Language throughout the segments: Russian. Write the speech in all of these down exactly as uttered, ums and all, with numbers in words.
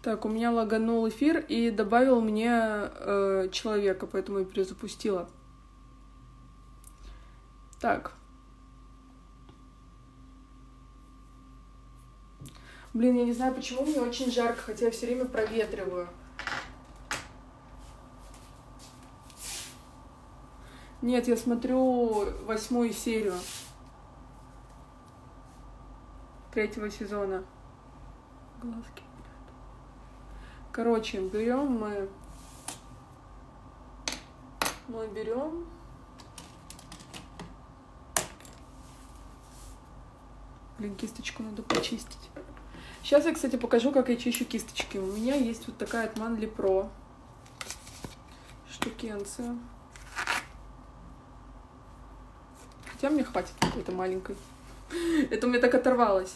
Так, у меня лаганул эфир и добавил мне э, человека, поэтому я перезапустила. Так. Блин, я не знаю, почему мне очень жарко, хотя я все время проветриваю. Нет, я смотрю восьмую серию третьего сезона. Глазки. Короче, берем мы... Мы берем... Блин, кисточку надо почистить. Сейчас я, кстати, покажу, как я чищу кисточки. У меня есть вот такая от Manly Pro штукенция. Хотя мне хватит какой-то маленькой. Это у меня так оторвалось.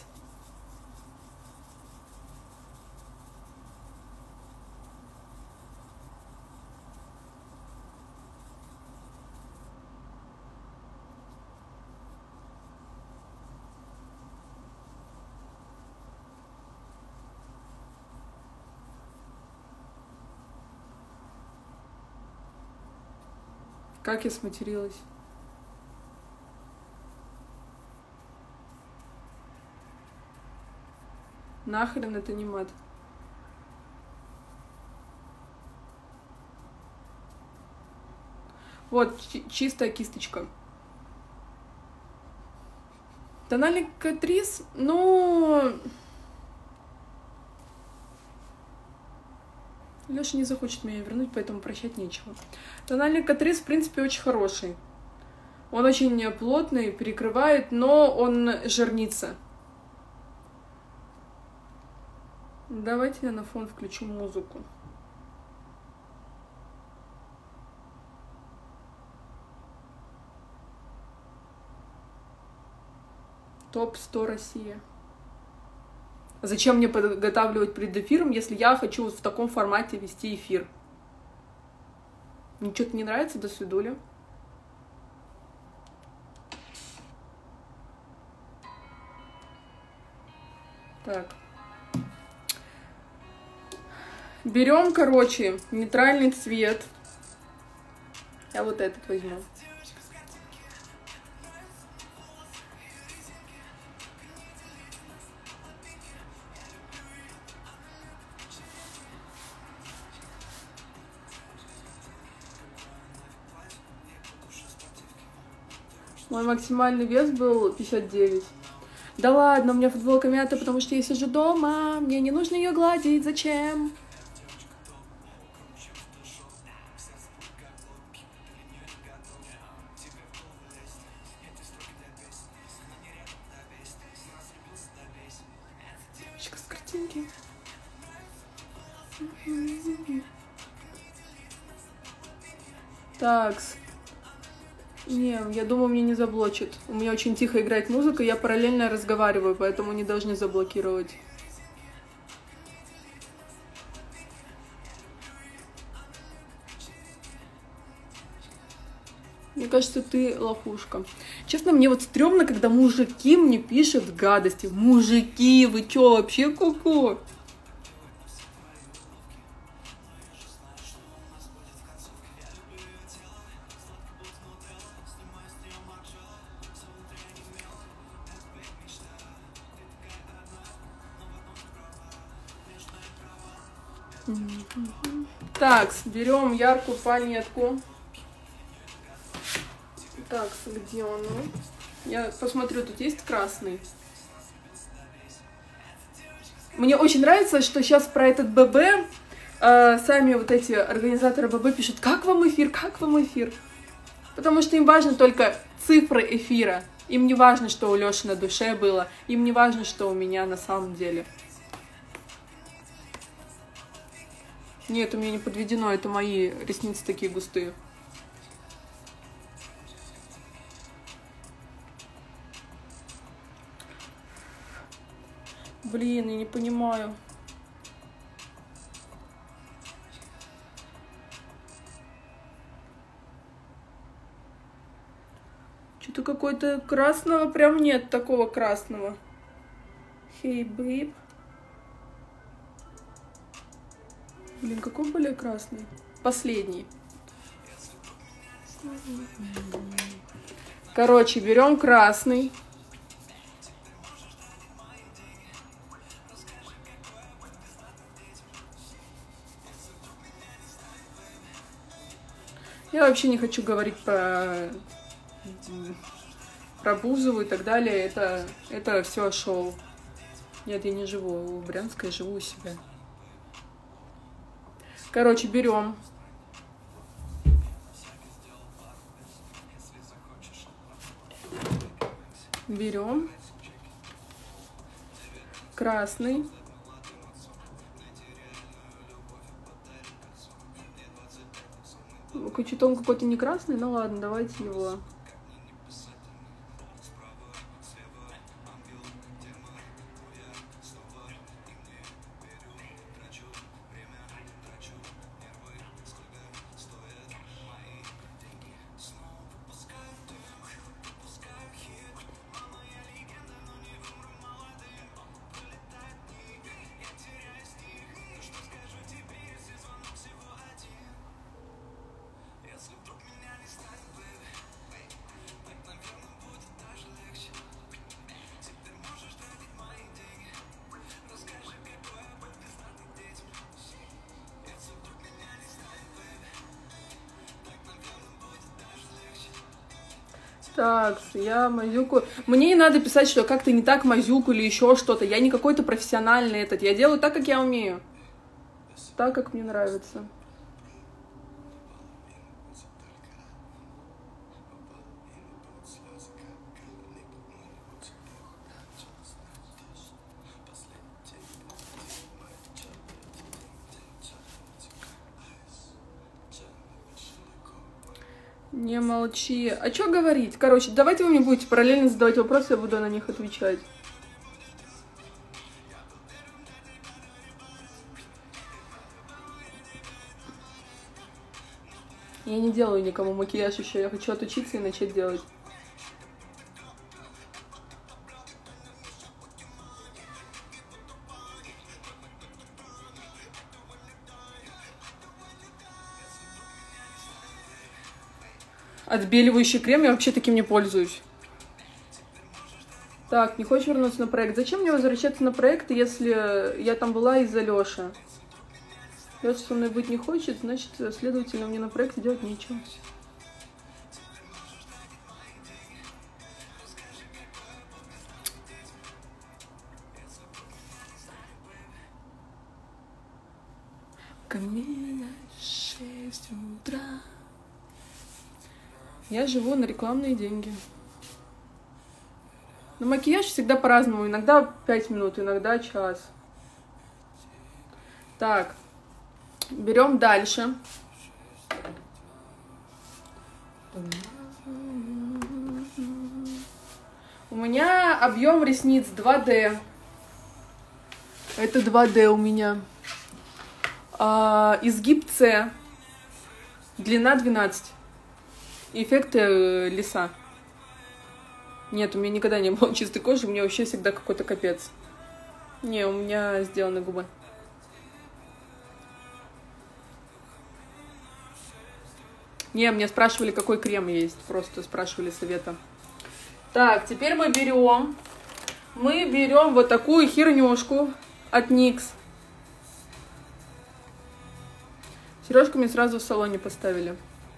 Как я сматерилась? Нахрен это не мат. Вот, чистая кисточка. Тональный Catrice, ну... Леша не захочет меня вернуть, поэтому прощать нечего. Тональный Catrice, в принципе, очень хороший. Он очень плотный, перекрывает, но он жирнится. Давайте я на фон включу музыку. топ сто Россия. Зачем мне подготавливать перед эфиром, если я хочу вот в таком формате вести эфир? Ничего-то не нравится? До свидули. Так. Берем, короче, нейтральный цвет. Я вот этот возьму. Мой максимальный вес был пятьдесят девять. Да ладно, у меня футболка мята, потому что я сижу дома. Мне не нужно ее гладить. Зачем? Девочка с картинки. Такс. Не, я думаю, мне не заблочат. У меня очень тихо играет музыка, я параллельно разговариваю, поэтому не должны заблокировать. Мне кажется, ты лохушка. Честно, мне вот стрёмно, когда мужики мне пишут гадости. Мужики, вы чё, вообще ку-ку? Так, берем яркую палетку. Так, где он? Я посмотрю, тут есть красный. Мне очень нравится, что сейчас про этот ББ э, сами вот эти организаторы ББ пишут: как вам эфир, как вам эфир? Потому что им важно только цифры эфира. Им не важно, что у Лёши на душе было. Им не важно, что у меня на самом деле. Нет, у меня не подведено, это мои ресницы такие густые. Блин, я не понимаю. Что-то какой-то красного прям нет, такого красного. Hey, babe. Блин, какой более красный? Последний. Короче, берем красный. Я вообще не хочу говорить про, про Бузову и так далее. Это, это все шоу. Нет, я не живу в Брянске, я живу у себя. Короче, берем. Берем. Красный. Что-то он какой-то не красный, ну ладно, давайте его. Так, я мазюку. Мне не надо писать, что как-то не так мазюку или еще что-то. Я не какой-то профессиональный этот. Я делаю так, как я умею. Так, как мне нравится. Не молчи. А что говорить? Короче, давайте вы мне будете параллельно задавать вопросы, я буду на них отвечать. Я не делаю никому макияж еще, я хочу отучиться и начать делать. Отбеливающий крем, я вообще таким не пользуюсь. Так, не хочешь вернуться на проект? Зачем мне возвращаться на проект, если я там была из-за Лёши? Лёша со мной быть не хочет, значит, следовательно, мне на проекте делать нечего. Ко мне шесть утра. Я живу на рекламные деньги. Но макияж всегда по-разному. Иногда пять минут, иногда час. Так. Берем дальше. У меня объем ресниц два дэ. Это два дэ у меня. А, изгиб С. Длина двенадцать. Эффект э, лиса. Нет, у меня никогда не было чистой кожи, у меня вообще всегда какой-то капец. Не, у меня сделаны губы. Не, мне спрашивали, какой крем есть. Просто спрашивали совета. Так, теперь мы берем. Мы берем вот такую хернюшку от никс. Сережку мне сразу в салоне поставили.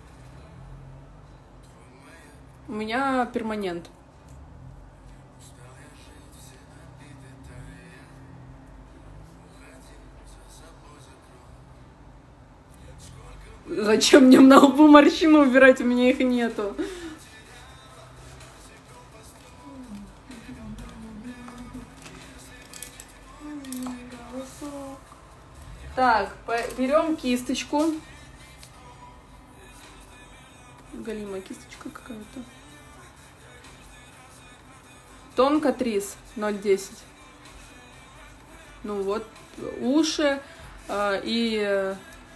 У меня перманент. Зачем мне на лбу морщину убирать? У меня их нету. Так, берем кисточку. Галимая кисточка какая-то. Тон Катрис ноль десять. Ну вот, уши э, и...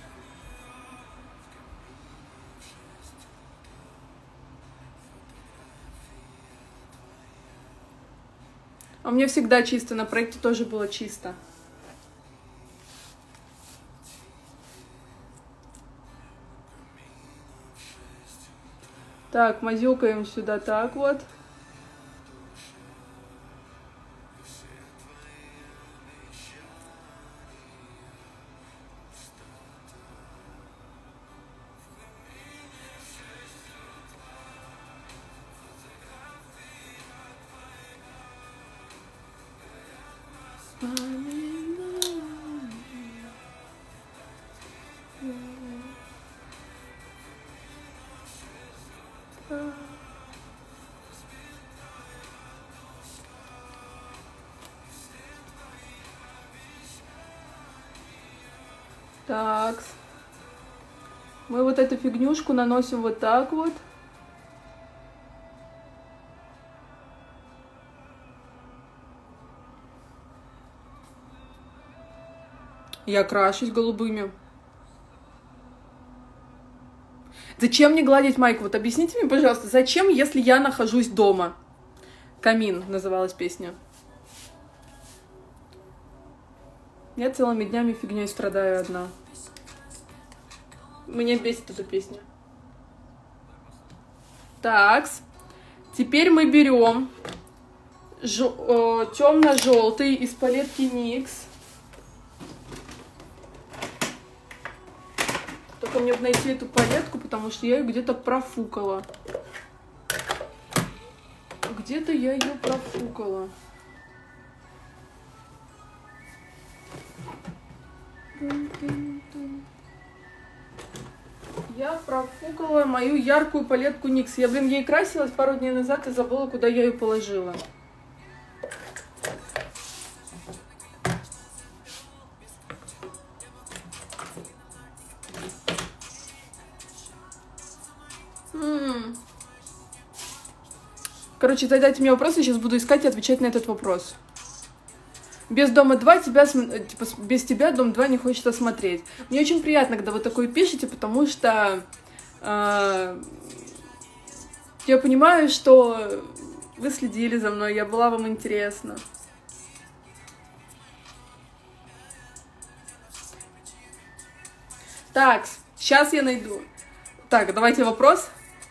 А у меня всегда чисто, на проекте тоже было чисто. Так, мазюкаем сюда так вот. Так, мы вот эту фигнюшку наносим вот так вот. Я крашусь голубыми. Зачем мне гладить майку? Вот объясните мне, пожалуйста, зачем, если я нахожусь дома? «Камин» называлась песня. Я целыми днями фигней страдаю одна. Меня бесит эта песня. Так, теперь мы берем темно-желтый из палетки никс. Только мне бы найти эту палетку, потому что я ее где-то профукала. Где-то я ее профукала. Я профукала мою яркую палетку никс. Я, блин, ей красилась пару дней назад и забыла, куда я ее положила. М-м. Короче, задайте мне вопросы, я сейчас буду искать и отвечать на этот вопрос. Без Дома два тебя, типа, без тебя Дом два не хочется смотреть. Мне очень приятно, когда вы такое пишете, потому что э, я понимаю, что вы следили за мной, я была вам интересна. Так, сейчас я найду. Так, давайте вопрос.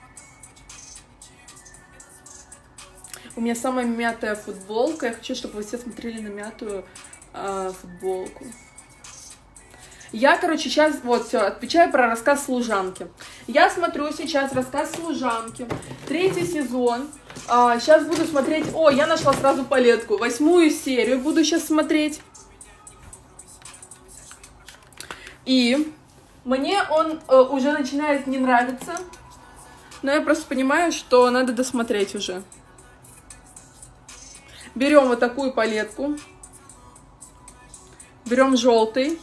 У меня самая мятая футболка. Я хочу, чтобы вы все смотрели на мятую э, футболку. Я, короче, сейчас, вот, все, отвечаю про рассказ служанки. Я смотрю сейчас рассказ служанки. Третий сезон. А, сейчас буду смотреть... О, я нашла сразу палетку. Восьмую серию буду сейчас смотреть. И мне он э, уже начинает не нравиться. Но я просто понимаю, что надо досмотреть уже. Берем вот такую палетку. Берем желтый.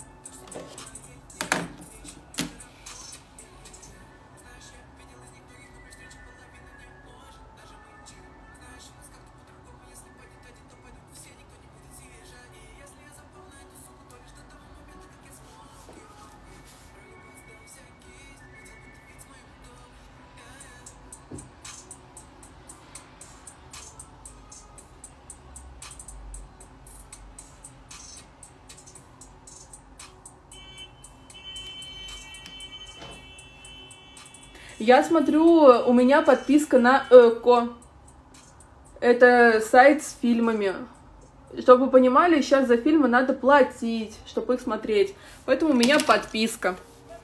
Я смотрю, у меня подписка на Эко. Это сайт с фильмами. Чтобы вы понимали, сейчас за фильмы надо платить, чтобы их смотреть. Поэтому у меня подписка.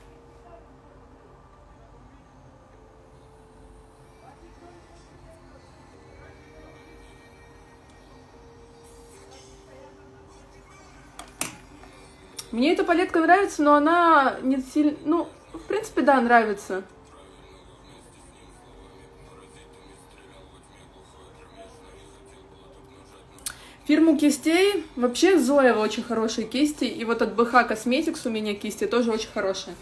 Мне эта палетка нравится, но она не сильно... Ну, в принципе, да, нравится. Фирму кистей, вообще Зоева очень хорошие кисти, и вот от бэ ха Cosmetics у меня кисти тоже очень хорошие.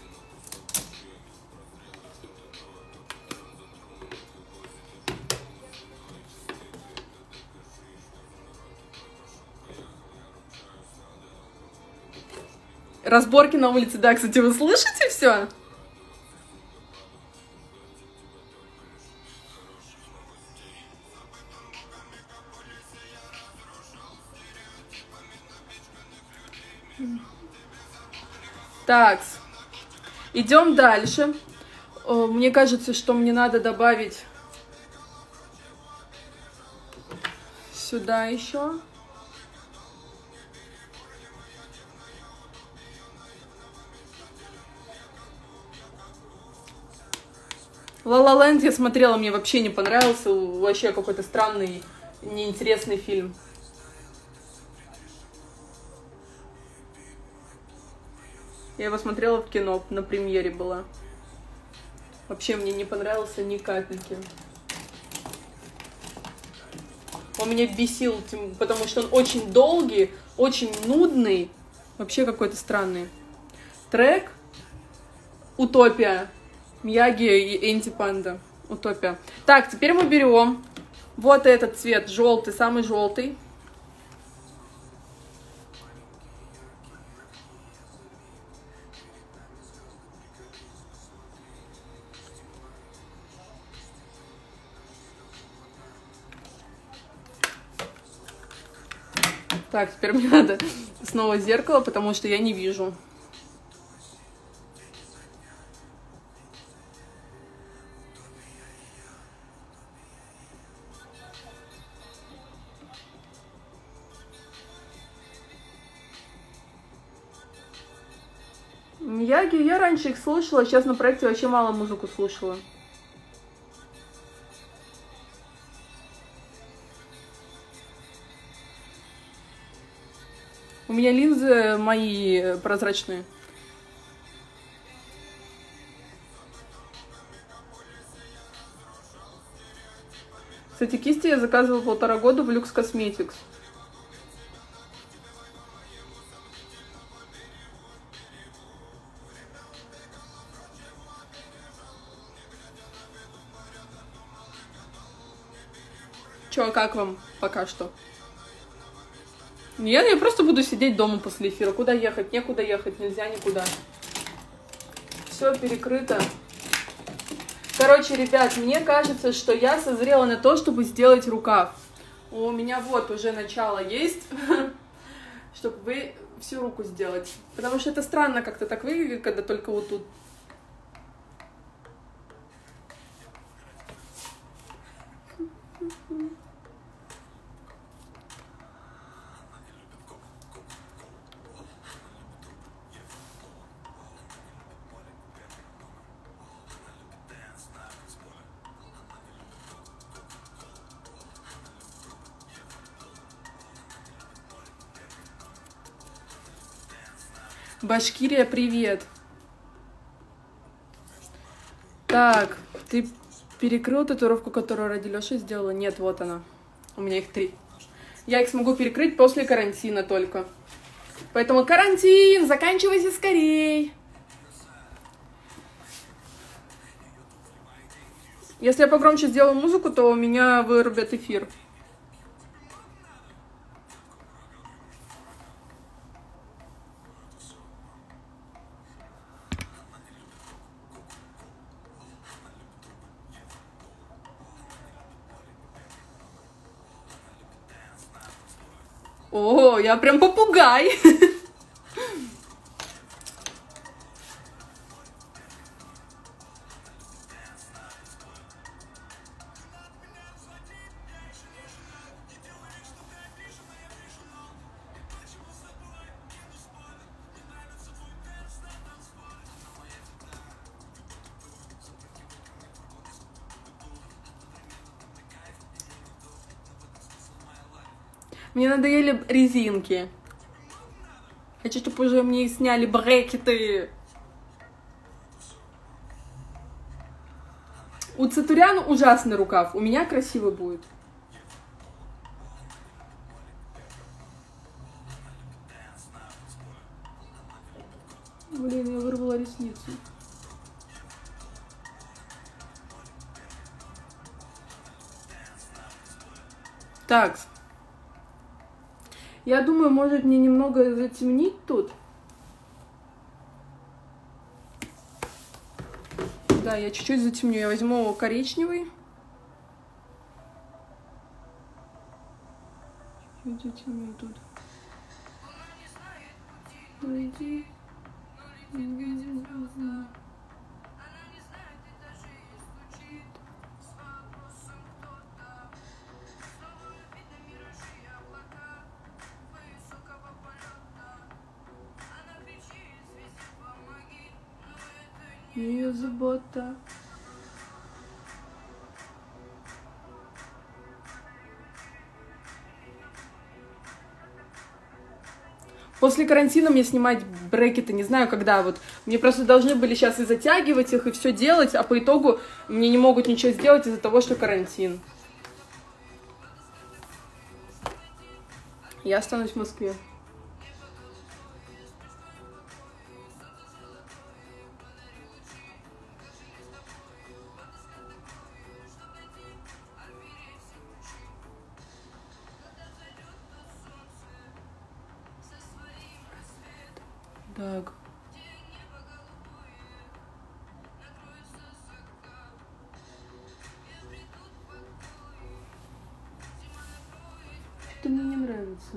Разборки на улице, да, кстати, вы слышите все? Так, идем дальше. Мне кажется, что мне надо добавить сюда еще. La La Land я смотрела, мне вообще не понравился. Вообще какой-то странный, неинтересный фильм. Я его смотрела в кино, на премьере была. Вообще мне не понравился ни капельки. Он меня бесил, потому что он очень долгий, очень нудный. Вообще какой-то странный. Трек «Утопия». Мияги и Энди Панда. «Утопия». Так, теперь мы берем вот этот цвет, желтый, самый желтый. Так, теперь мне надо снова зеркало, потому что я не вижу. Мияги, я раньше их слушала, сейчас на проекте вообще мало музыку слушала. У меня линзы мои прозрачные. Кстати, кисти я заказывала полтора года в Люкс Косметикс. Чё, как вам пока что? Нет, я просто буду сидеть дома после эфира. Куда ехать? Некуда ехать, нельзя никуда. Все перекрыто. Короче, ребят, мне кажется, что я созрела на то, чтобы сделать рукав. У меня вот уже начало есть, чтобы вы всю руку сделать. Потому что это странно как-то так выглядит, когда только вот тут. Башкирия, привет. Так, ты перекрыл татуировку, которую ради Лёши сделала? Нет, вот она. У меня их три. Я их смогу перекрыть после карантина только. Поэтому карантин, заканчивайся скорей. Если я погромче сделаю музыку, то у меня вырубят эфир. О, я прям попугай. Мне надоели резинки. Хочу, чтобы уже мне сняли брекеты. У Цатурян ужасный рукав. У меня красивый будет. Блин, я вырвала ресницу. Так. Я думаю, может мне немного затемнить тут. Да, я чуть-чуть затемню. Я возьму коричневый. Чуть затемню тут. Найди. ее забота. После карантина мне снимать брекеты, не знаю когда, вот мне просто должны были сейчас и затягивать их, и все делать, а по итогу мне не могут ничего сделать из-за того, что карантин. Я останусь в Москве. Так. Что-то мне не нравится.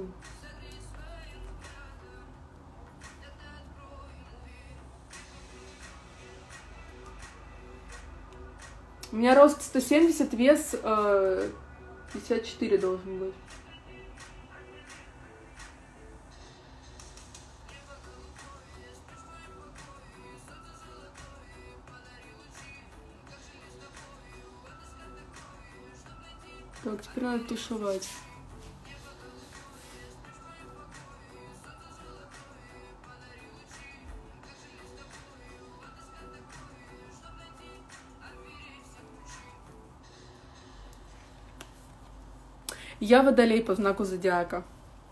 У меня рост сто семьдесят, вес э, пятьдесят четыре должен быть. Так, теперь надо тушевать. Я водолей по знаку зодиака.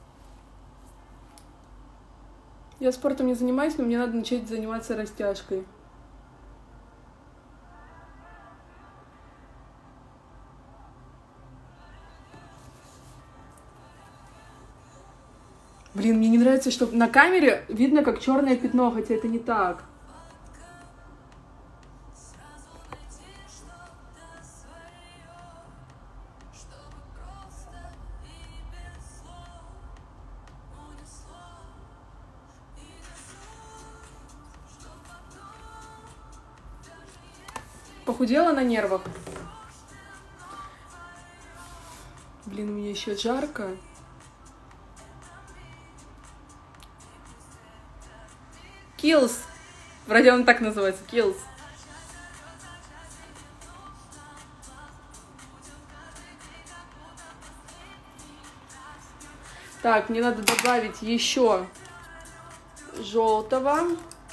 Я спортом не занимаюсь, но мне надо начать заниматься растяжкой. Блин, мне не нравится, что на камере видно как черное пятно, хотя это не так. Похудела на нервах. Блин, мне еще жарко. Kills. Вроде он так называется. Kills. Так, мне надо добавить еще желтого.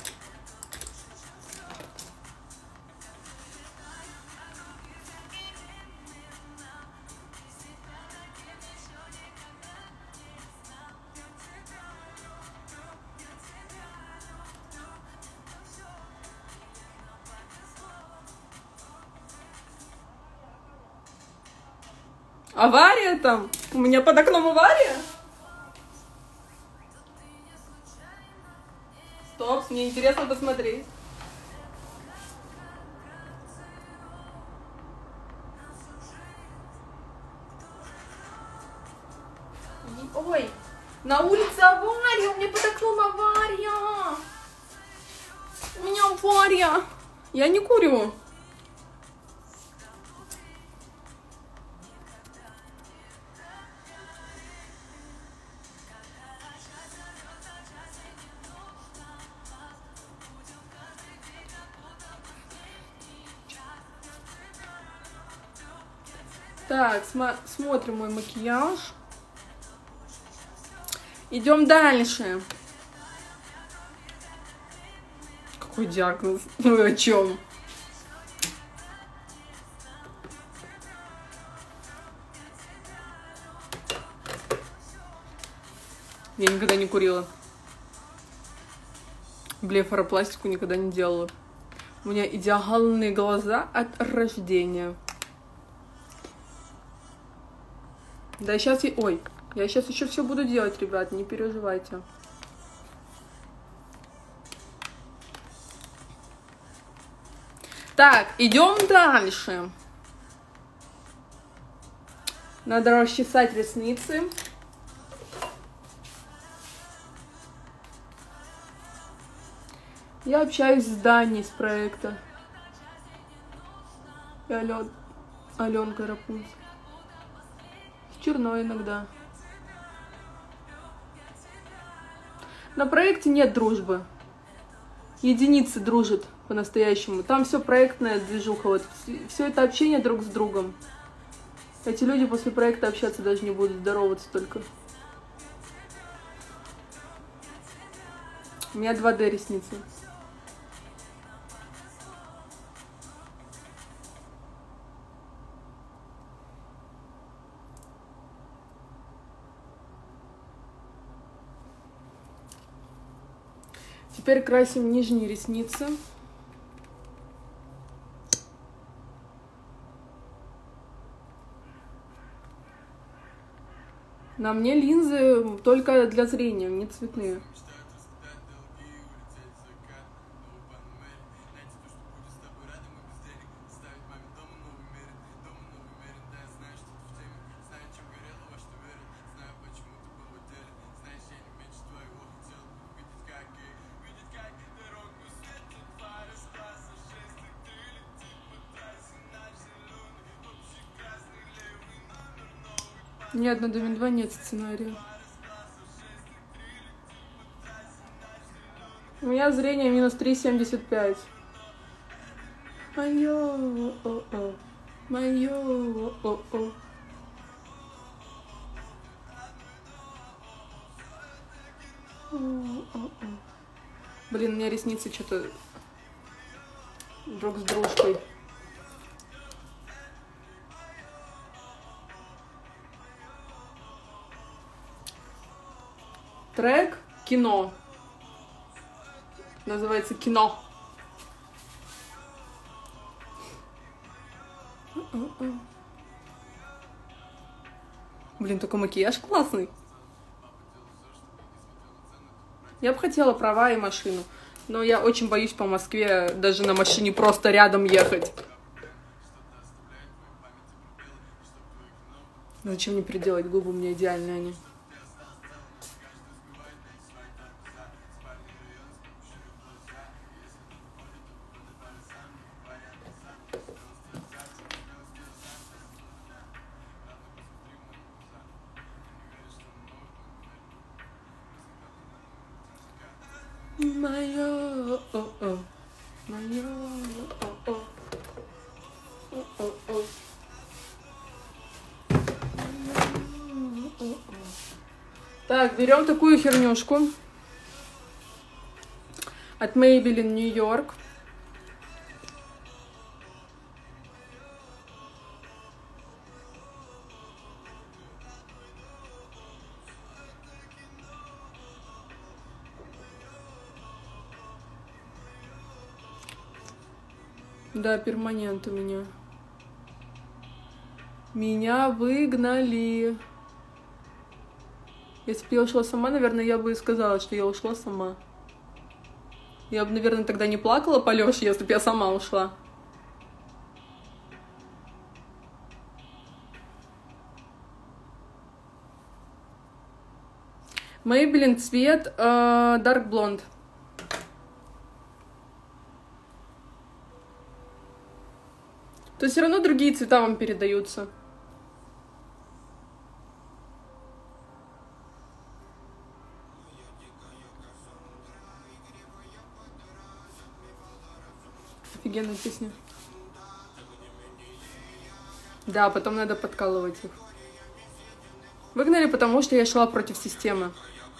Авария там? У меня под окном авария? Стоп, мне интересно посмотреть. Ой, на улице авария, у меня под окном авария. У меня авария. Я не курю. Так, см смотрим мой макияж. Идем дальше. Какой диагноз? Вы о чем? Я никогда не курила. Блефаропластику никогда не делала. У меня идеальные глаза от рождения. Да, сейчас я... Ой, я сейчас еще все буду делать, ребят, не переживайте. Так, идем дальше. Надо расчесать ресницы. Я общаюсь с Даней с проекта. И Ален... Аленка Рапунцель. Черно иногда. На проекте нет дружбы. Единицы дружат по-настоящему. Там все проектная движуха, вот все это общение друг с другом. Эти люди после проекта общаться даже не будут, здороваться только. У меня два дэ ресницы. Теперь красим нижние ресницы. На мне линзы только для зрения, не цветные. Нет, на Домен два нет сценария. У меня зрение минус три семьдесят пять. Моё, о-о, моё, о-о. Блин, у меня ресницы что-то друг с дружкой. Трек «Кино». Называется «Кино». Блин, такой макияж классный. Я бы хотела права и машину, но я очень боюсь по Москве даже на машине просто рядом ехать. Зачем мне переделать губы, у меня идеальные они. Моё, о-о, моё, о-о, о-о. Так, берем такую хернюшку от Maybelline New York. Да, перманент у меня. Меня выгнали. Если бы я ушла сама, наверное, я бы и сказала, что я ушла сама. Я бы, наверное, тогда не плакала по Лёше, если бы я сама ушла. Maybelline цвет э, Dark Blonde. То есть все равно другие цвета вам передаются. Офигенная песня. Да, потом надо подкалывать их. Выгнали, потому что я шла против системы.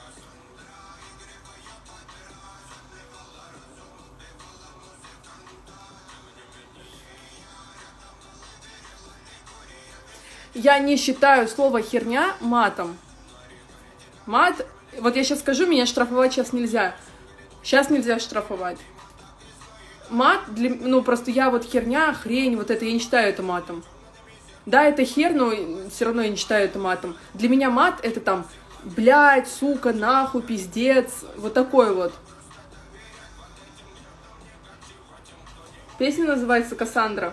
Я не считаю слово «херня» матом. Мат, вот я сейчас скажу, меня штрафовать сейчас нельзя. Сейчас нельзя штрафовать. Мат, для, ну просто я вот херня, хрень, вот это, я не считаю это матом. Да, это хер, но все равно я не считаю это матом. Для меня мат это там, блядь, сука, нахуй, пиздец, вот такой вот. Песня называется «Кассандра».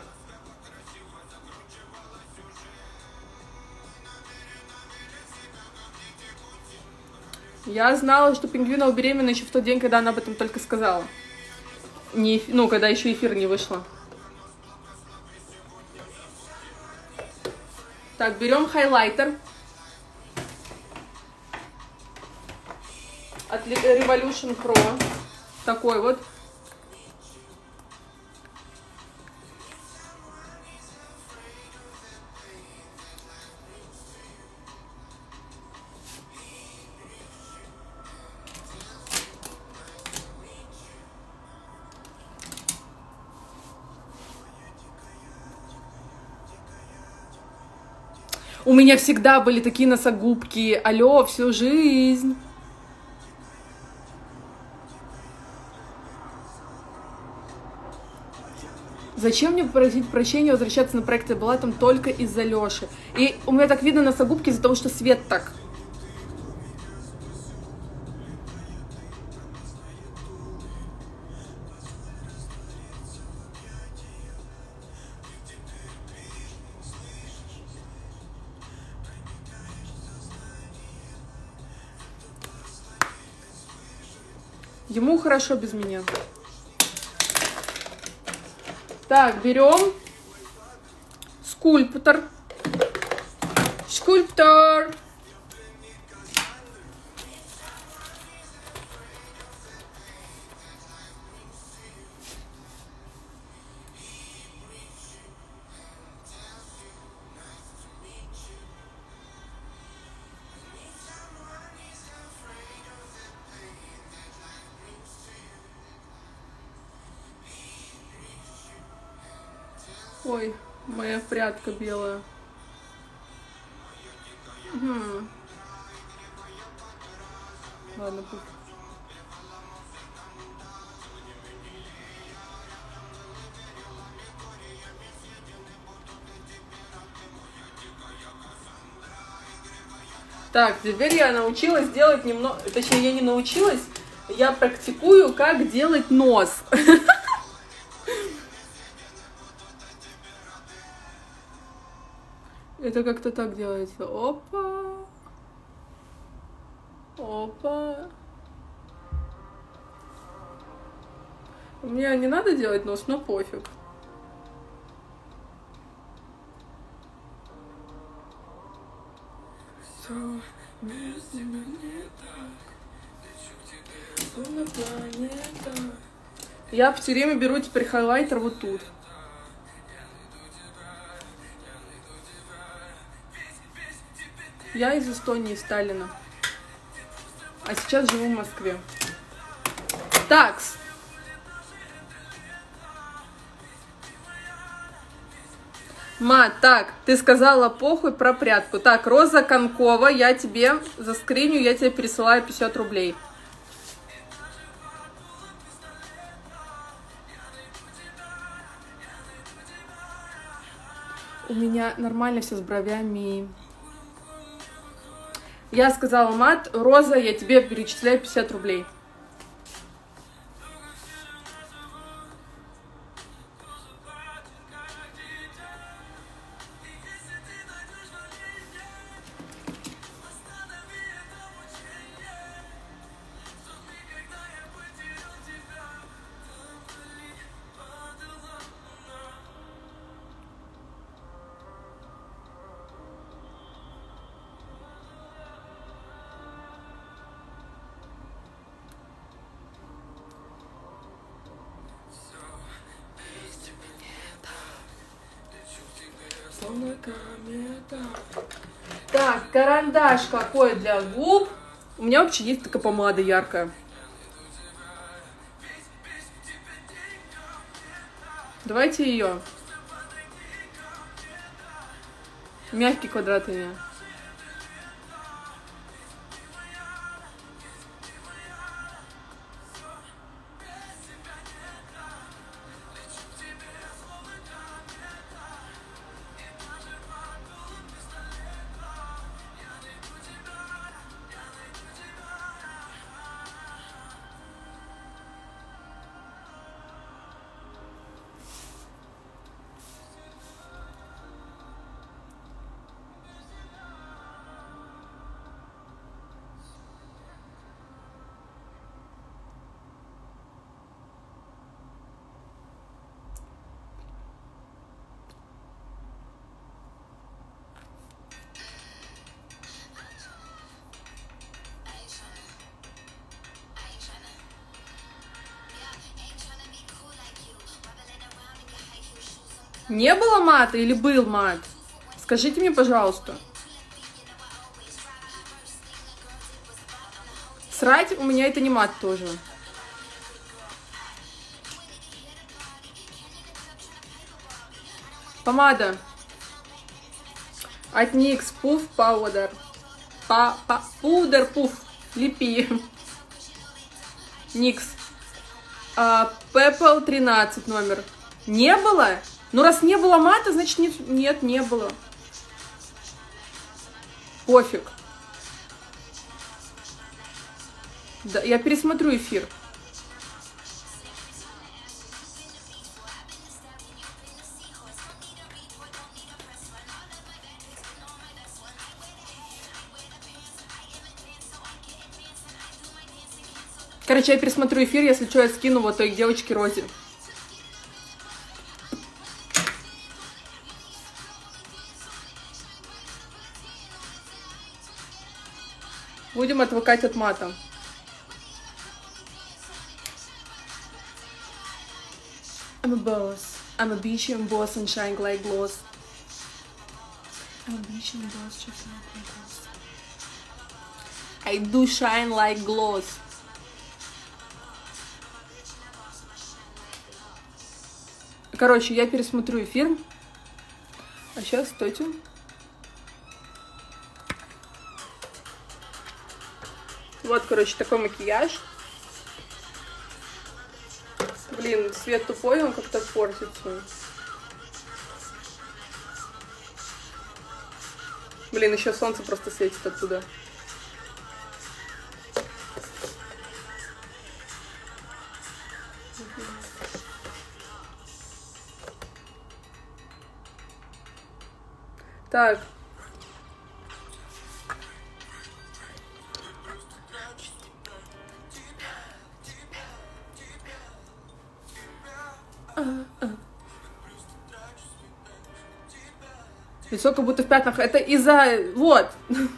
Я знала, что Пингвинова беременна еще в тот день, когда она об этом только сказала. Не, ну, когда еще эфир не вышло. Так, берем хайлайтер от Revolution Pro. Такой вот. У меня всегда были такие носогубки. Алло, всю жизнь. Зачем мне просить прощения, возвращаться на проект? Я была там только из-за Лёши. И у меня так видно носогубки из-за того, что свет так. Ему хорошо без меня. Так, берем скульптор. Скульптор. Ой, моя прядка белая. Угу. Ладно, пусть. Так, теперь я научилась делать немного... Точнее, я не научилась, я практикую, как делать нос. Это как-то так делается. Опа. Опа. Мне не надо делать нос, но пофиг. Я все время беру теперь хайлайтер вот тут. Я из Эстонии, Сталина. А сейчас живу в Москве. Такс. Ма, так, ты сказала похуй про прядку. Так, Роза Конкова, я тебе заскриню, я тебе пересылаю пятьдесят рублей. У меня нормально все с бровями. Я сказала, мат, Роза, я тебе перечисляю пятьдесят рублей. Так, карандаш какой для губ. У меня вообще есть такая помада яркая. Давайте ее. Мягкий квадрат у меня. Не было мата или был мат? Скажите мне, пожалуйста. Срать, у меня это не мат тоже. Помада. От Никс Пуф Паудер. Па, па, пудер Пуф. Лепи. Никс. А, Пепл тринадцать номер. Не было? Ну, раз не было мата, значит не... нет, не было. Пофиг. Да, я пересмотрю эфир. Короче, я пересмотрю эфир, если что, я скину вот той девочке Розе. Будем отвыкать от мата. I'm a boss. I'm a bitch and boss and shine like gloss. I'm a bitch and boss, just like gloss. I do shine like gloss. Короче, я пересмотрю эфир. А сейчас, стойте. Вот, короче, такой макияж. Блин, свет тупой, он как-то портится. Блин, еще солнце просто светит оттуда. Так. Лицо как будто в пятнах. Это из-за... Вот.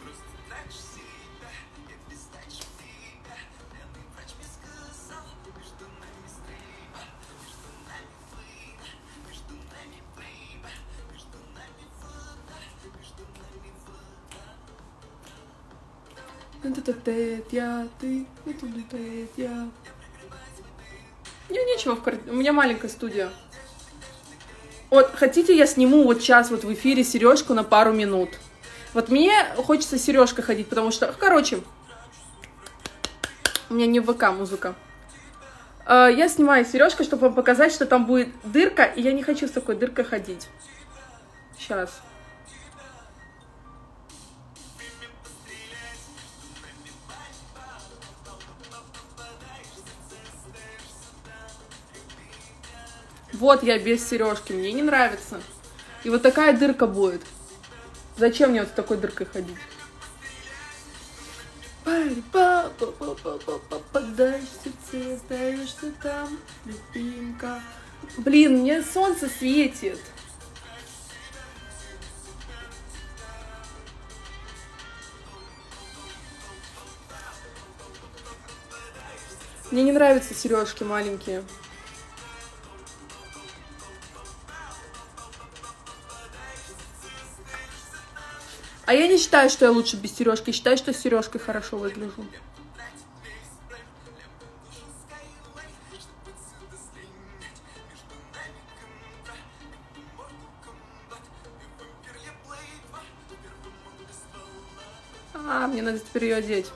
Мне нечего в квартире. У меня маленькая студия. Вот, хотите, я сниму вот сейчас вот в эфире сережку на пару минут. Вот мне хочется сережкой ходить, потому что, короче, у меня не в ВК музыка. Я снимаю сережкой, чтобы вам показать, что там будет дырка, и я не хочу с такой дыркой ходить. Сейчас. Вот я без сережки, мне не нравится. И вот такая дырка будет. Зачем мне вот с такой дыркой ходить? Попадаешь в сердце, остаешься там, любимка. Блин, мне солнце светит. Мне не нравятся сережки маленькие. А я не считаю, что я лучше без сережки. Считаю, что с сережкой хорошо выгляжу. А, мне надо теперь ее одеть.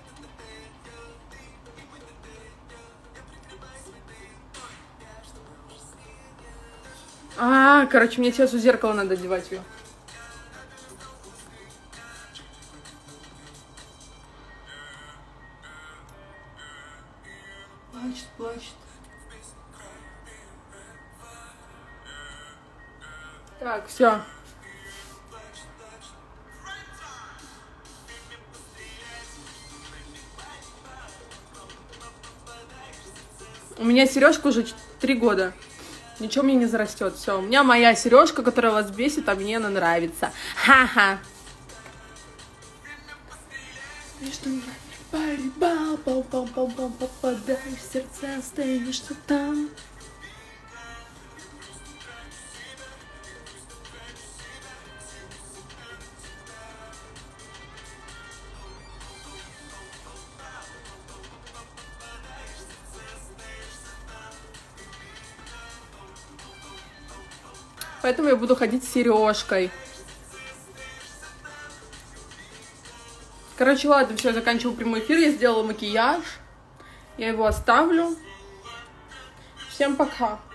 А, короче, мне сейчас у зеркала надо одевать ее. Плачет, плачет. Так, все. У меня сережка уже три года. Ничего мне не зарастет. Все. У меня моя сережка, которая вас бесит, а мне она нравится. Ха-ха. Попадаешь в сердце, остаешься там. Поэтому я буду ходить с сережкой. Короче, ладно, все, я заканчиваю прямой эфир, я сделала макияж. Я его оставлю. Всем пока.